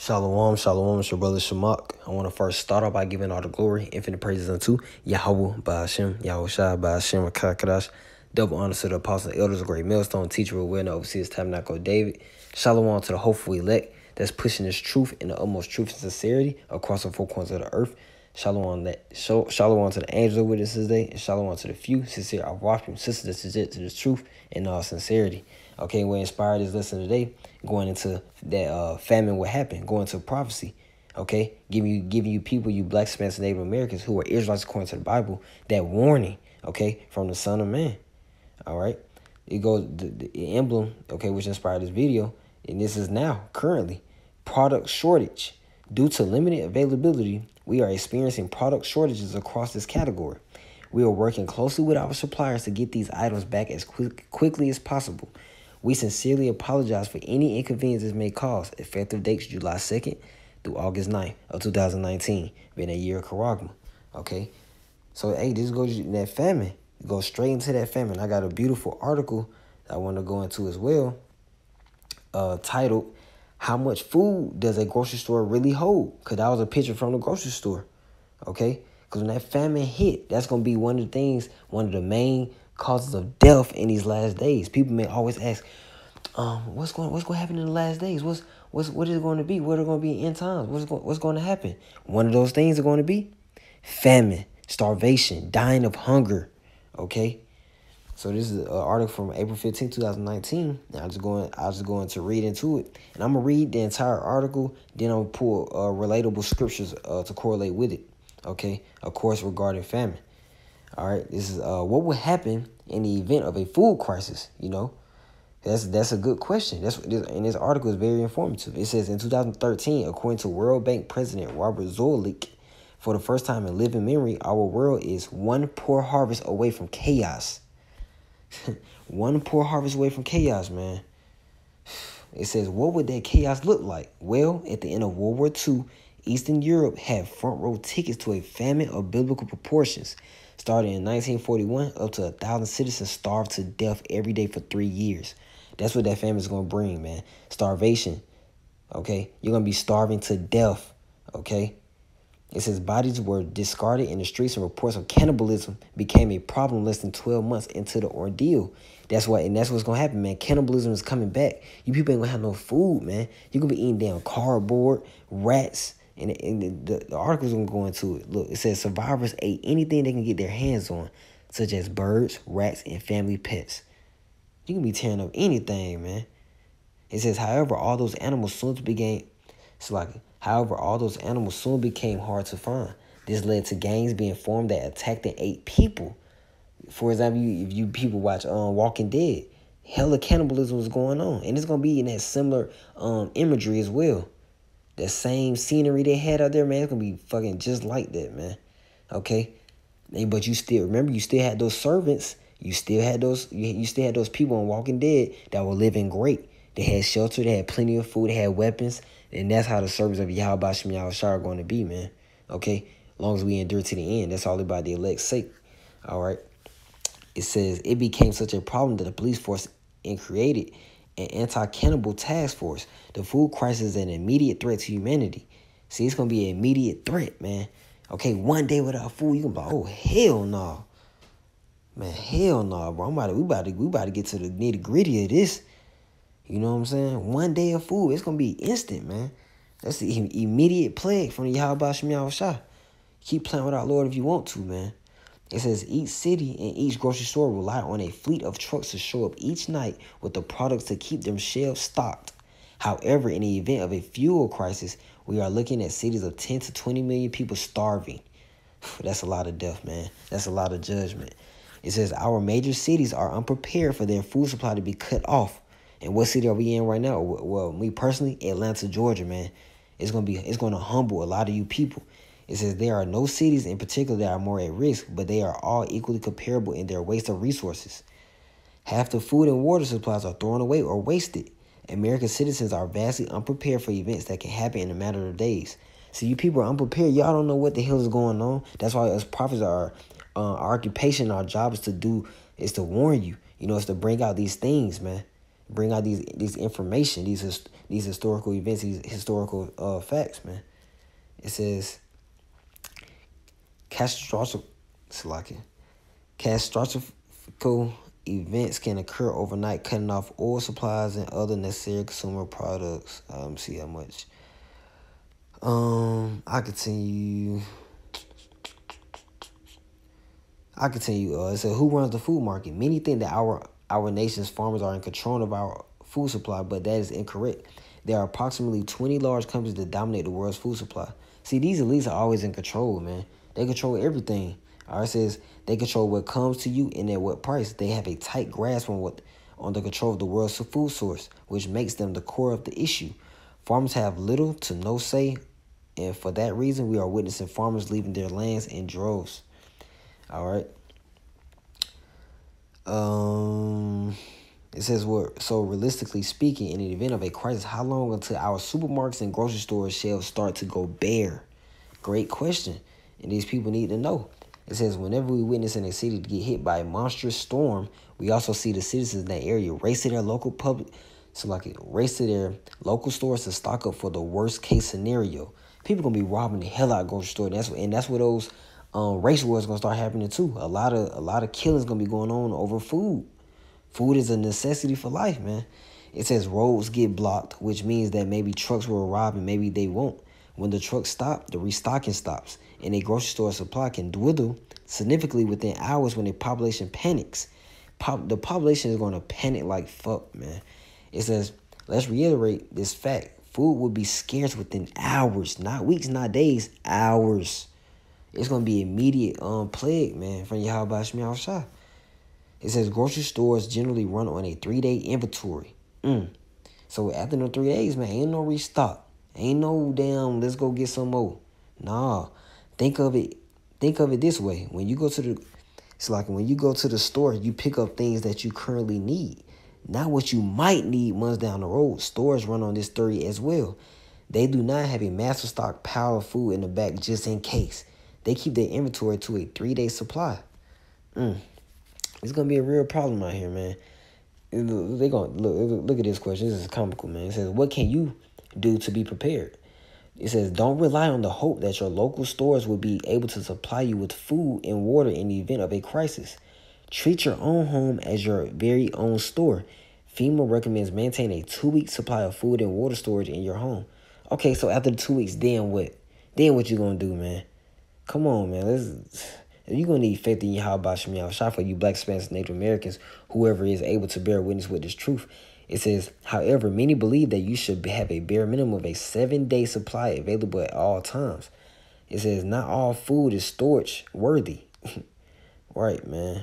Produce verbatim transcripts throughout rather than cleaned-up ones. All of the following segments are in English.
Shalom, shalom, it's your brother Shamak. I want to first start off by giving all the glory, infinite praises unto Yahweh, Ba'ashem, Yahweh Shai, Ba'ashem, Kakadash. Double honor to the apostles and elders, a great millstone, teacher, will win, overseers, tabernacle of David. Shalom to the hopeful elect that's pushing this truth in the utmost truth and sincerity across the four corners of the earth. Shalom that shalom to the angels of witnesses today, and shalom to the few sincere our watchmen, sisters that submit to the truth in all sincerity. Okay, we're inspired this lesson today, going into that uh, famine, what happened, going to prophecy. Okay, giving you giving you people, you black, Spanish, Native Americans who are Israelites according to the Bible, that warning. Okay, from the Son of Man. All right, it goes the, the emblem. Okay, which inspired this video, and this is now currently product shortage. Due to limited availability, we are experiencing product shortages across this category. We are working closely with our suppliers to get these items back as quick, quickly as possible. We sincerely apologize for any inconvenience this may cause. Effective dates July second through August ninth of two thousand nineteen, being a year of Charagma. Okay, so hey, this goes in that famine. Go straight into that famine. I got a beautiful article that I want to go into as well, uh, titled, "How much food does a grocery store really hold?" Because that was a picture from the grocery store. Okay, because when that famine hit, that's going to be one of the things, one of the main causes of death in these last days. People may always ask, um, what's going what's going to happen in the last days? What's what's what is it going to be? What are going to be end times? What's going what's going to happen? One of those things are going to be famine, starvation, dying of hunger. Okay, so this is an article from April fifteenth, two thousand nineteen. And I was going I was going to read into it, and I'm gonna read the entire article. Then I'm gonna pull uh, relatable scriptures uh, to correlate with it. Okay, of course, regarding famine. All right, this is uh, what would happen in the event of a food crisis. You know, that's that's a good question. That's what this, and this article is very informative. It says in two thousand thirteen, according to World Bank President Robert Zoellick, for the first time in living memory, our world is one poor harvest away from chaos. One poor harvest away from chaos, man. It says, what would that chaos look like? Well, at the end of World War Two, Eastern Europe had front row tickets to a famine of biblical proportions. Starting in nineteen forty-one, up to a thousand citizens starved to death every day for three years. That's what that famine is going to bring, man. Starvation, okay? You're going to be starving to death, okay? It says bodies were discarded in the streets and reports of cannibalism became a problem less than twelve months into the ordeal. That's what, and that's what's going to happen, man. Cannibalism is coming back. You people ain't going to have no food, man. You're going to be eating damn cardboard, rats, and, and the, the article's going to go into it. Look, it says survivors ate anything they can get their hands on, such as birds, rats, and family pets. You can be tearing up anything, man. It says, however, all those animals soon became, it's like, however, all those animals soon became hard to find. This led to gangs being formed that attacked and ate people. For example, you, if you people watch um, Walking Dead, hella cannibalism was going on. And it's going to be in that similar um, imagery as well. That same scenery they had out there, man, it's going to be fucking just like that, man. Okay? And, but you still, remember, you still had those servants. You still had those, you, you still had those people on Walking Dead that were living great. They had shelter, they had plenty of food, they had weapons. And that's how the servants of Yahweh Ba'ashem Yahweh Shai are going to be, man. Okay? As long as we endure to the end. That's all about the elect's sake. All right? It says, it became such a problem that the police force and created an anti-cannibal task force. The food crisis is an immediate threat to humanity. See, it's going to be an immediate threat, man. Okay, one day without food, you can be like, oh, hell no. Man, hell no, bro. I'm about to, we, about to, we about to get to the nitty-gritty of this. You know what I'm saying? One day of food, it's going to be instant, man. That's the immediate plague from the Yahweh Ba'ashem Yahweh Shai. Keep playing with our Lord if you want to, man. It says each city and each grocery store rely on a fleet of trucks to show up each night with the products to keep them shelves stocked. However, in the event of a fuel crisis, we are looking at cities of ten to twenty million people starving. That's a lot of death, man. That's a lot of judgment. It says our major cities are unprepared for their food supply to be cut off. And what city are we in right now? Well, me personally, Atlanta, Georgia, man. It's gonna be it's gonna humble a lot of you people. It says there are no cities in particular that are more at risk, but they are all equally comparable in their waste of resources. Half the food and water supplies are thrown away or wasted. American citizens are vastly unprepared for events that can happen in a matter of days. So you people are unprepared. Y'all don't know what the hell is going on. That's why us prophets are uh, our occupation, our job is to do is to warn you. You know, it's to bring out these things, man. bring out these these information, these his, these historical events, these historical uh, facts, man. It says catastrophic, catastrophical events can occur overnight, cutting off oil supplies and other necessary consumer products. Um, see how much. Um, I continue. I continue. Uh, it said, who runs the food market? Many think that our our nation's farmers are in control of our food supply, but that is incorrect. There are approximately twenty large companies that dominate the world's food supply. See, these elites are always in control, man. They control everything. All right, it says they control what comes to you and at what price. They have a tight grasp on what on the control of the world's food source, which makes them the core of the issue. Farmers have little to no say, and for that reason, we are witnessing farmers leaving their lands in droves. All right. Um, it says what? So realistically speaking, in the event of a crisis, how long until our supermarkets and grocery store shelves start to go bare? Great question, and these people need to know. It says whenever we witness in a city to get hit by a monstrous storm, we also see the citizens in that area race to their local public, so like it race to their local stores to stock up for the worst case scenario. People gonna be robbing the hell out of grocery store. And that's and that's where those um race wars gonna start happening too. A lot of a lot of killings gonna be going on over food. Food is a necessity for life, man. It says roads get blocked, which means that maybe trucks will arrive and maybe they won't. When the trucks stop, the restocking stops, and a grocery store supply can dwindle significantly within hours when the population panics. Pop, the population is going to panic like fuck, man. It says, let's reiterate this fact. Food will be scarce within hours, not weeks, not days, hours. It's going to be immediate um, plague, man, from Yahweh Shemiah Shah. It says grocery stores generally run on a three-day inventory. Mm. So after the three days, man, ain't no restock. Ain't no damn, let's go get some more. Nah, think of it. Think of it this way. When you go to the, it's like when you go to the store, you pick up things that you currently need, not what you might need months down the road. Stores run on this theory as well. They do not have a master stock pile of food in the back just in case. They keep their inventory to a three-day supply. Mm. It's gonna be a real problem out here, man. They gonna look. Look at this question. This is comical, man. It says, "What can you do to be prepared?" It says, don't rely on the hope that your local stores will be able to supply you with food and water in the event of a crisis. Treat your own home as your very own store. FEMA recommends maintain a two-week supply of food and water storage in your home. Okay, so after the two weeks, then what? Then what you gonna do, man? Come on, man. Let's, you're gonna need faith in Yahweh Shemiah Shah for you Black, Spanish, Native Americans, whoever is able to bear witness with this truth. It says, however, many believe that you should have a bare minimum of a seven-day supply available at all times. It says, not all food is storage worthy. Right, man.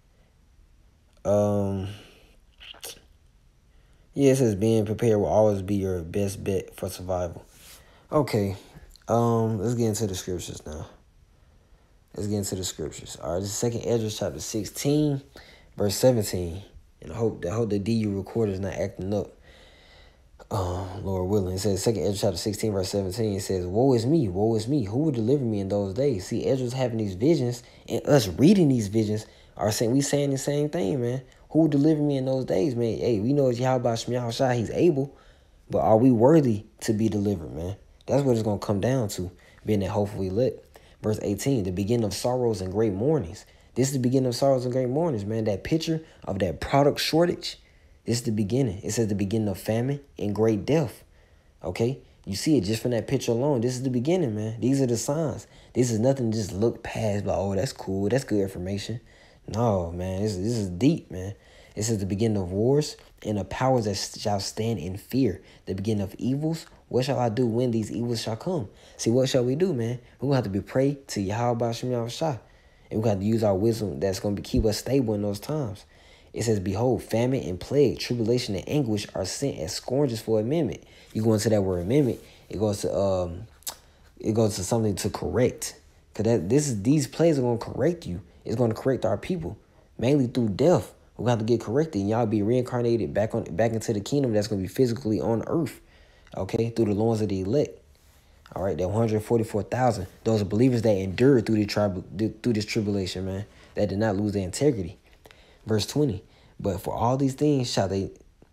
Um, yeah, it says being prepared will always be your best bet for survival. Okay, um, let's get into the scriptures now. Let's get into the scriptures. All right, this is Second Ezra chapter sixteen, verse seventeen. And I hope, I hope the D U recorder is not acting up. Uh, Lord willing. It says, Second Ezra chapter sixteen, verse seventeen. It says, woe is me, woe is me. Who will deliver me in those days? See, Ezra's having these visions, and us reading these visions are saying, we saying the same thing, man. Who will deliver me in those days, man? Hey, we know it's Yahweh Shemiah Shah. He's able. But are we worthy to be delivered, man? That's what it's going to come down to, being that hopefully lit. Verse eighteen, the beginning of sorrows and great mournings. This is the beginning of sorrows and great mournings, man. That picture of that product shortage, this is the beginning. It says the beginning of famine and great death. Okay? You see it just from that picture alone. This is the beginning, man. These are the signs. This is nothing to just look past, like, oh, that's cool. That's good information. No, man. This, this is deep, man. It says the beginning of wars and of powers that shall stand in fear. The beginning of evils. What shall I do when these evils shall come? See, what shall we do, man? We're going to have to be pray to Yahweh Shemiah Shah. And we got to use our wisdom that's going to keep us stable in those times. It says, behold, famine and plague, tribulation and anguish are sent as scourges for amendment. You go into that word amendment, it goes to um, it goes to something to correct. Because that this is these plagues are going to correct you. It's going to correct our people, mainly through death. We're going to have to get corrected, and y'all be reincarnated back on back into the kingdom that's going to be physically on earth, okay, through the loins of the elect. All right, that one hundred forty-four thousand, those are believers that endured through the tribu through this tribulation, man, that did not lose their integrity. Verse twenty, but for all these things shall they,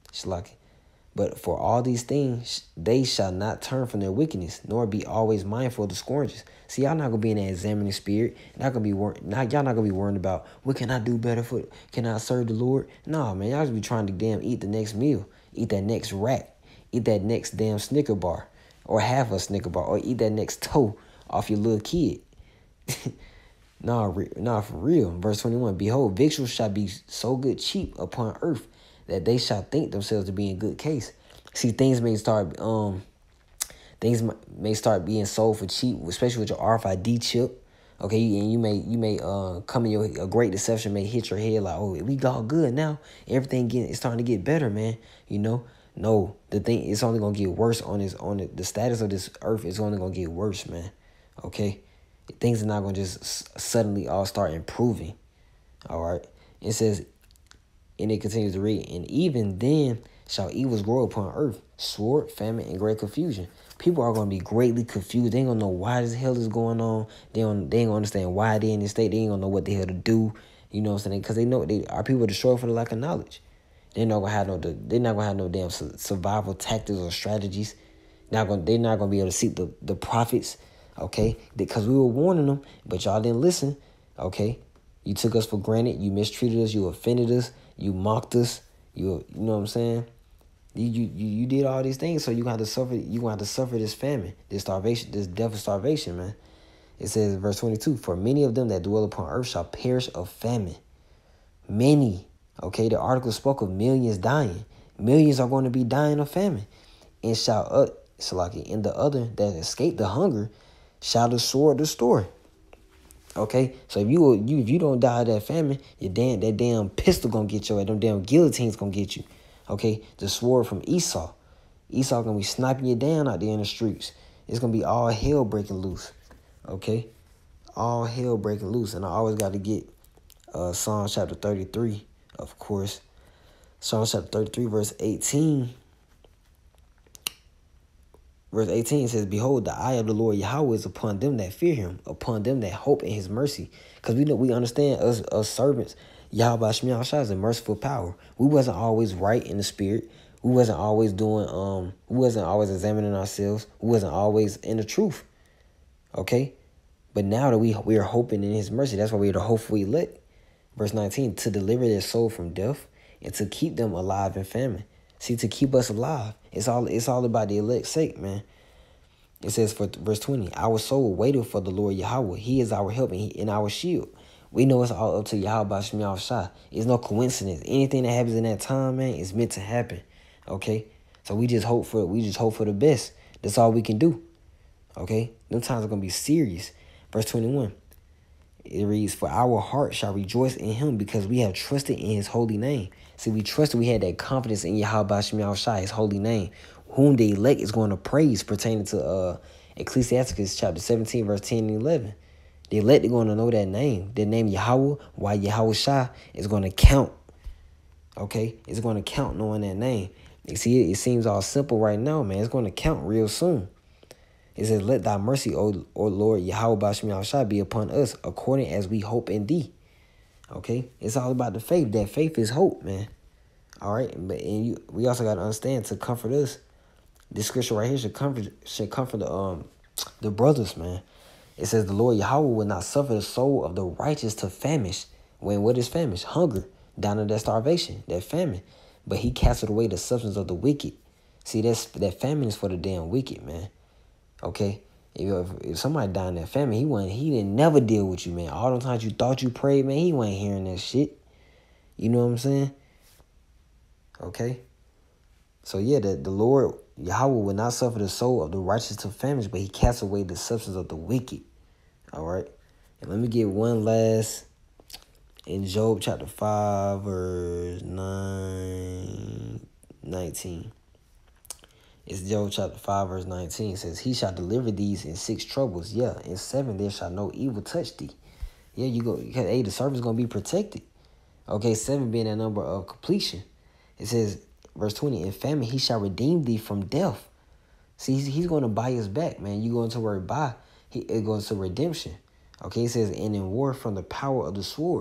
Shalaki. But for all these things, they shall not turn from their wickedness, nor be always mindful of the scourges. See, y'all not gonna be in that examining spirit. Not gonna be wor- not y'all not gonna be worrying about what can I do better for. Can I serve the Lord? No, man, y'all just be trying to damn eat the next meal, eat that next rat, eat that next damn Snicker bar, or half a Snicker bar, or eat that next toe off your little kid. Nah, re- nah, for real. Verse twenty-one. Behold, victuals shall be so good cheap upon earth, that they shall think themselves to be in good case. See, things may start um things may start being sold for cheap, especially with your R F I D chip. Okay, and you may you may uh come in your a great deception may hit your head like, oh, we got good now. Everything get it's starting to get better, man. You know, no, the thing it's only gonna get worse on this on the, the status of this earth is only gonna get worse, man. Okay, things are not gonna just suddenly all start improving. All right, it says. And it continues to read, and even then shall evils grow upon earth, sword, famine, and great confusion. People are going to be greatly confused. They ain't going to know why this hell is going on. They don't, they ain't going to understand why they in this state. They ain't going to know what the hell to do. You know what I'm saying? Because they know they our people are destroyed for the lack of knowledge. They're not going to have no, they're not going to have no damn survival tactics or strategies. Not going, they're not going to be able to seek the, the prophets, okay? Because we were warning them, but y'all didn't listen, okay? You took us for granted. You mistreated us. You offended us. You mocked us. You, you know what I'm saying? You, you, you did all these things, so you gonna have to suffer. You gonna have to suffer this famine, this starvation, this death of starvation, man. It says, verse twenty-two: For many of them that dwell upon earth shall perish of famine. Many, okay. The article spoke of millions dying. Millions are going to be dying of famine, and shall uh, Salaki, and the other that escape the hunger shall the sword destroy. Okay, so if you you if you don't die of that famine, your damn that damn pistol gonna get you, and them damn guillotines gonna get you. Okay, the sword from Esau. Esau gonna be sniping you down out there in the streets. It's gonna be all hell breaking loose. Okay, all hell breaking loose, and I always got to get uh, Psalm chapter thirty-three, of course. Psalm chapter thirty-three, verse eighteen. Verse eighteen says, Behold, the eye of the Lord Yahweh is upon them that fear him, upon them that hope in his mercy. Because we know we understand us, us servants, Yahweh Shemiah Shah is a merciful power. We wasn't always right in the spirit. We wasn't always doing, um, we wasn't always examining ourselves. We wasn't always in the truth. Okay? But now that we we are hoping in his mercy, that's why we are the hopeful elect. Verse nineteen, to deliver their soul from death and to keep them alive in famine. See, to keep us alive. It's all it's all about the elect's sake, man. It says for verse twenty, our soul waited for the Lord Yahweh. He is our help and, he, and our shield. We know it's all up to Yahweh Shemiah Shah. It's no coincidence. Anything that happens in that time, man, is meant to happen. Okay? So we just hope for we just hope for the best. That's all we can do. Okay? Them times are gonna be serious. Verse twenty-one. It reads, For our heart shall rejoice in him because we have trusted in his holy name. See, we trusted, we had that confidence in Yahweh Shemiah Shah, his holy name, whom the elect is going to praise, pertaining to uh, Ecclesiasticus chapter seventeen, verse ten and eleven. The elect are going to know that name. The name Yahweh, why Yahweh Shah is going to count. Okay? It's going to count knowing that name. You see, it, it seems all simple right now, man. It's going to count real soon. It says, Let thy mercy, O, o Lord, Yahweh Shemiah Shah, be upon us, according as we hope in thee. Okay? It's all about the faith. That faith is hope, man. All right? But and you, we also got to understand, to comfort us, this scripture right here should comfort should comfort the um the brothers, man. It says, The Lord Yahweh will not suffer the soul of the righteous to famish. When what is famish? Hunger. Down to that starvation, that famine. But he casted away the substance of the wicked. See, that's that famine is for the damn wicked, man. Okay, if, if somebody died in that famine, he wasn't. He didn't never deal with you, man. All the times you thought you prayed, man, he wasn't hearing that shit. You know what I'm saying? Okay. So yeah, the the Lord Yahweh will not suffer the soul of the righteous to famish, but he casts away the substance of the wicked. All right. And let me get one last in Job chapter five, verse nine, nineteen. It's Job chapter five, verse nineteen. It says, He shall deliver these in six troubles. Yeah, in seven there shall no evil touch thee. Yeah, you go, because, hey, the servant's going to be protected. Okay, seven being that number of completion. It says, verse twenty, In famine he shall redeem thee from death. See, he's, he's going to buy us back, man. You go into word buy, he, it goes to redemption. Okay, it says, And in war from the power of the sword.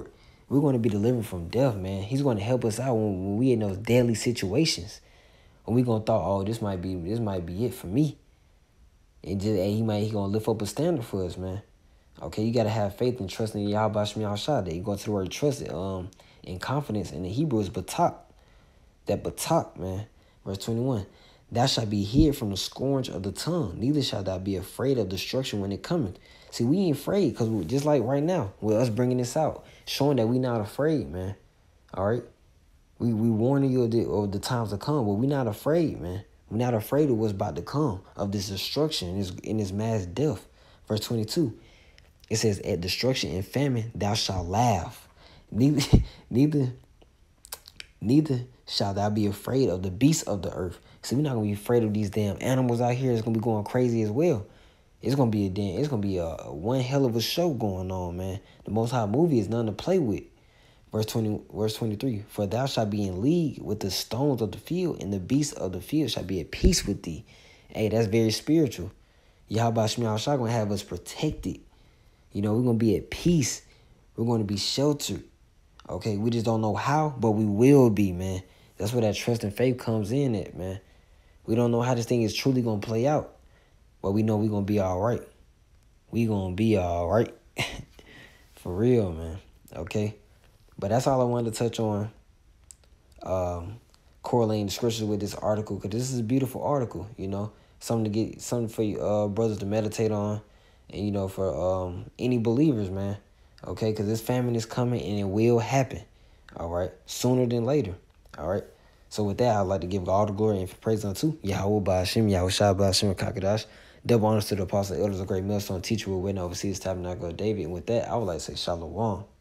We're going to be delivered from death, man. He's going to help us out when, when we in those deadly situations. When we gonna thought, oh, this might be this might be it for me. And just and he might he gonna lift up a standard for us, man. Okay, you gotta have faith and trust in Yahweh Shem Yahushua. That you go to the word trust, um, and confidence in the Hebrew is batak. That batak, man. Verse twenty-one. Thou shalt be hid from the scourge of the tongue, neither shalt thou be afraid of destruction when it cometh. See, we ain't afraid, because just like right now, with us bringing this out, showing that we not afraid, man. All right? We we warning you of the, of the times to come, but we're not afraid, man. We're not afraid of what's about to come, of this destruction in this, in this mass death. Verse twenty-two, it says, at destruction and famine thou shalt laugh. Neither, neither, neither shalt thou be afraid of the beasts of the earth. So we're not going to be afraid of these damn animals out here. It's going to be going crazy as well. It's going to be a damn, it's going to be a, a one hell of a show going on, man. The Most High movie is nothing to play with. Verse twenty, verse twenty-three, for thou shalt be in league with the stones of the field, and the beasts of the field shall be at peace with thee. Hey, that's very spiritual. Yahweh Shem Yahushua going to have us protected. You know, we're going to be at peace. We're going to be sheltered. Okay, we just don't know how, but we will be, man. That's where that trust and faith comes in at, man. We don't know how this thing is truly going to play out, but we know we're going to be all right. We going to be all right. For real, man. Okay? But that's all I wanted to touch on, um, correlating the scriptures with this article, because this is a beautiful article, you know, something to get, something for you uh, brothers to meditate on, and, you know, for um, any believers, man, okay, because this famine is coming, and it will happen, all right, sooner than later, all right. So with that, I'd like to give all the glory and praise unto Yahweh Ba'ashem, Yahweh Shai Ba'ashem, Kakadash. Double honors to the apostle, elders of great millstone, teacher, we're waiting overseas, tabernacle of David. And with that, I would like to say shalom.